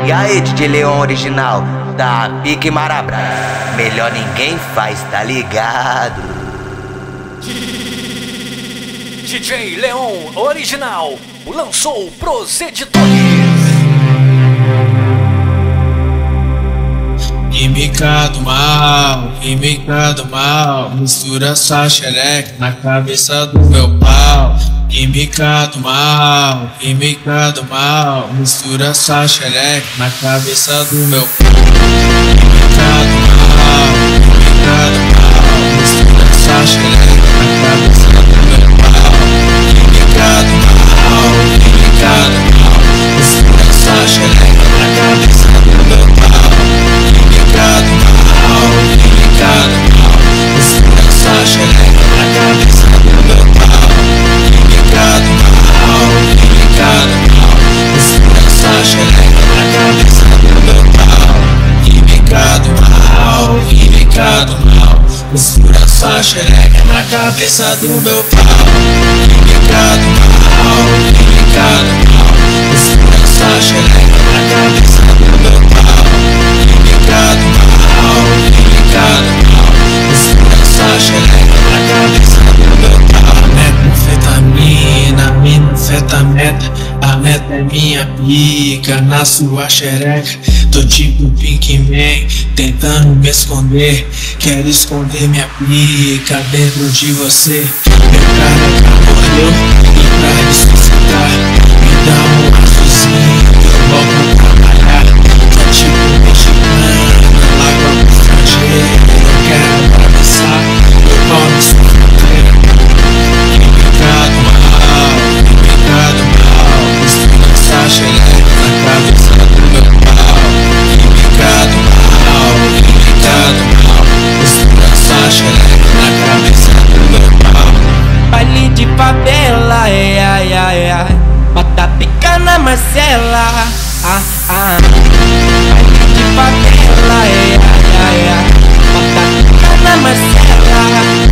E aí, DJ Leon original, da Pique Marabra, melhor ninguém faz, tá ligado? DJ Leon original lançou pros editores. Química do mal, mistura sua xereca na cabeça do meu pau. Química do mal, mistura sua xereca na cabeça do meu pau. Química do mal, mistura sua xereca na cabeça do meu pau. Química do mal, mistura sua xereca na cabeça do meu pau. Química do mal, mistura sua xereca na cabeça do meu pau. Química do mal, mistura sua xereca na cabeça do meu pau. Química do mal, mistura sua xereca na cabeça do meu pau. Química do mal, mistura sua xereca na cabeça do meu pau. Química do mal, mistura sua xereca na cabeça do meu pau. Metanfetamina, minfetameta, a meta é minha pica na sua xereca. Tô tipo Pinkman, tentando me esconder. Quero esconder minha pica dentro de você. Meu cara já morreu e pra ressuscitar me dá um azulzinho, eu volto a trabalhar. Tô tipo mexicano, lágua pro estrangeiro. Eu quero atravessar meu pau no seu fronteiro. Química do mal, mistura sua xereca na cabeça do meu pau. Química do mal, mistura sua xereca na cabeça do meu pau. Baile de favela, bota pica na Marcela, Baile de favela, bota pica na Marcela.